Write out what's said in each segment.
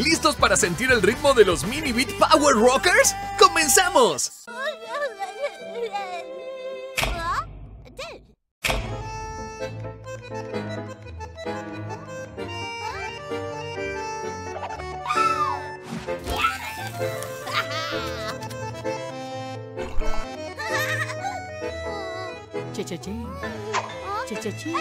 ¿Listos para sentir el ritmo de los Mini Beat Power Rockers? ¡Comenzamos! Cha-cha-chi. Cha-cha-chi.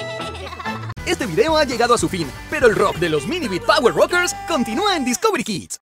Este video ha llegado a su fin, pero el rock de los Mini Beat Power Rockers continúa en Discovery Kids.